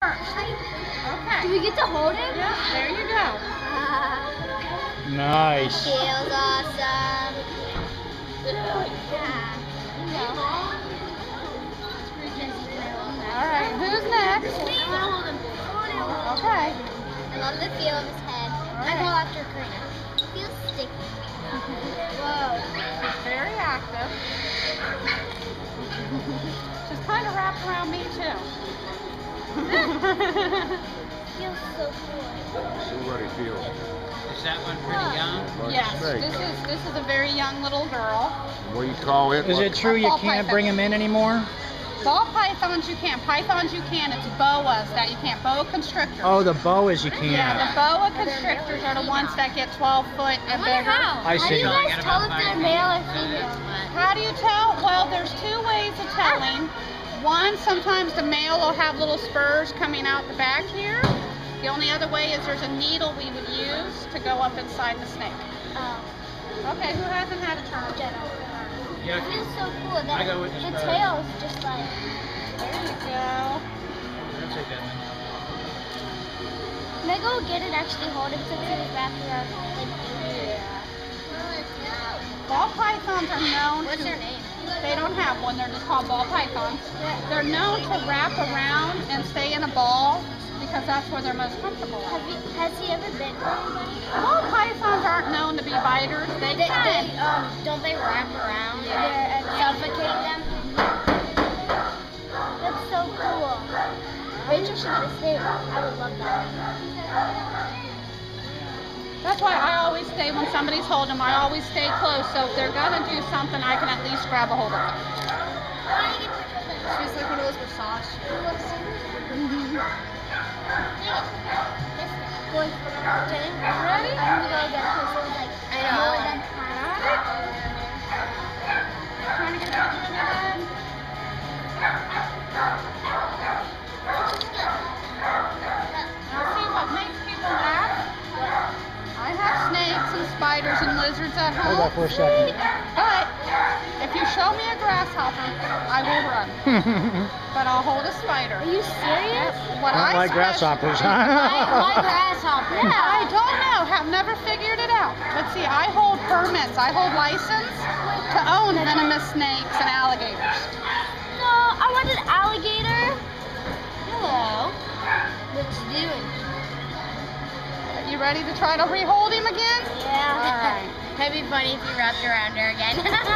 Okay. Do we get to hold it? Yeah, there you go. Nice. Feels awesome. All right, who's next? Okay. I love the feel of his head. I go after Karina. It feels sticky. Whoa. She's very active. She's kind of wrapped around me too. Feels so cool. See what he feels. Is that one pretty young? Yes, this is a very young little girl. What do you call it? Is it true you can't bring them in anymore? Ball pythons you can. Pythons you can. It's boas that you can't. Boa constrictors. Oh, the boas you Yeah, the can't. boa constrictors are the ones that get 12 foot and bigger. I see. How do you guys tell if they're male or female? How do you tell? Well, there's two ways of telling. One, sometimes the male will have little spurs coming out the back here. The only other way is there's a needle we would use to go up inside the snake. Okay, who hasn't had a turn? It feels so cool. I go with The the tail is just like... There you go. That's a good one. Can I go get it, actually hold it since it is wrapped around? Ball pythons are known What's to... their name? They don't have one. They're just called ball pythons. They're known to wrap around and stay in a ball because that's where they're most comfortable at. Has he ever bitten anybody? Ball pythons aren't known to be biters. They can. Don't they wrap around and suffocate them? That's so cool. Rachel should get a snake. I would love that. That's why I always stay, when somebody's holding them, I always stay close. So if they're going to do something, I can at least grab a hold of them. She's like one of those massage chairs. Ready? I'm going to go get it because it was like more than half. Trying to get a picture of the head. Now see what makes people laugh? I have snakes and spiders and lizards at home. Hold that for a second. But if you show me a grasshopper, I will run. But I'll hold a spider. Are you serious? What I don't like grasshoppers, huh? Why grasshopper? I don't know. Have never figured it out. But see, I hold permits. I hold license to own venomous snakes and alligators. No, I want an alligator. Hello. What's he doing? You ready to try to rehold him again? Yeah. All right. That'd be funny if you wrapped around her again.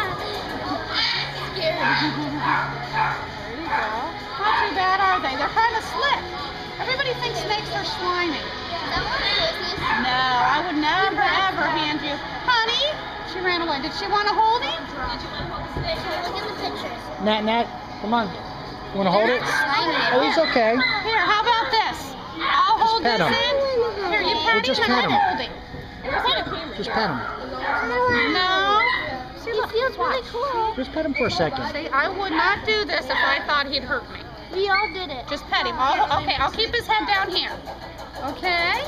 Scary. There you go. Not too bad, are they? They're kind of slick. Everybody thinks snakes are slimy. No, I would never, ever hand you. Honey, she ran away. Did she want to hold him? Look at the pictures. Nat, come on. You want to hold it? Oh, he's okay. Here, how about this? I'll hold pet this him. in. Here, you pat just him and pet I'll him. hold him. Just pet him. No. See, It look, feels really cool. Just pet him for a second. See, I would not do this if I thought he'd hurt me. We all did it. Just pet him. Okay, I'll keep his head down here. Okay?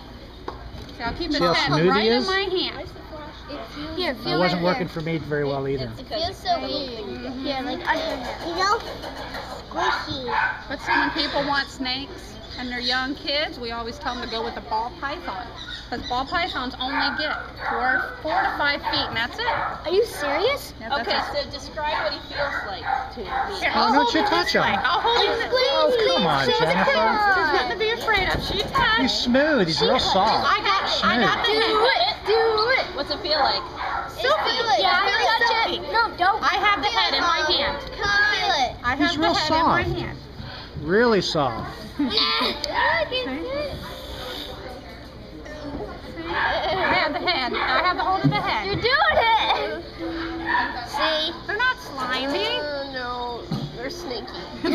So I'll keep his See how head smooth right he in is? my hand. Here, It wasn't working for me very well either. It feels so weak. Here, like under here. You know? Squishy. But see, when people want snakes and they're young kids, we always tell them to go with a ball python. Because ball pythons only get 4 to 5 feet, and that's it. Are you serious? Yeah, that's it. So describe what he feels like to me. Here, Oh, I'll don't hold you him touch this way. him. I'll hold him this way. Oh, come on, There's Jennifer. nothing to be afraid of. She's touched. He's smooth. He's real soft. I got the head. Do it. What's it feel like? Silky. Yeah, Very touch silky. it. No, don't. I have the head in my hand. Feel it. I He's have the real head in my soft. hand. Really soft. I have the head. I have the hold of the head. You're doing it. See? They're not slimy. No, they're snaky.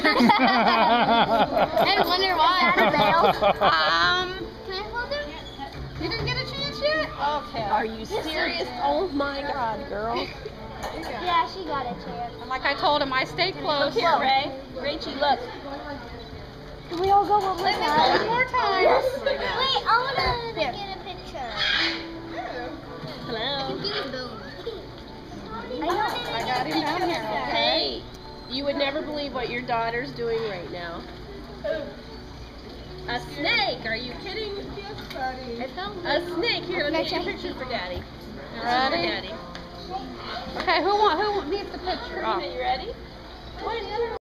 I wonder why. Can Can I hold him? you didn't get a chance yet? Okay. Are you serious? Oh my God, girl. Yeah, she got a chance. And like I told him, I stay close. Look here, Ray. Rachie, look. Can we all go one more time? One more time. Yes. Wait, I want to get a picture. Hello. I got him down here. Okay. Hey, you would never believe what your daughter's doing right now. A snake. Are you kidding? A snake. Here, let me take a picture for Daddy. You For ready? Daddy. Okay, who needs the picture? Are you ready?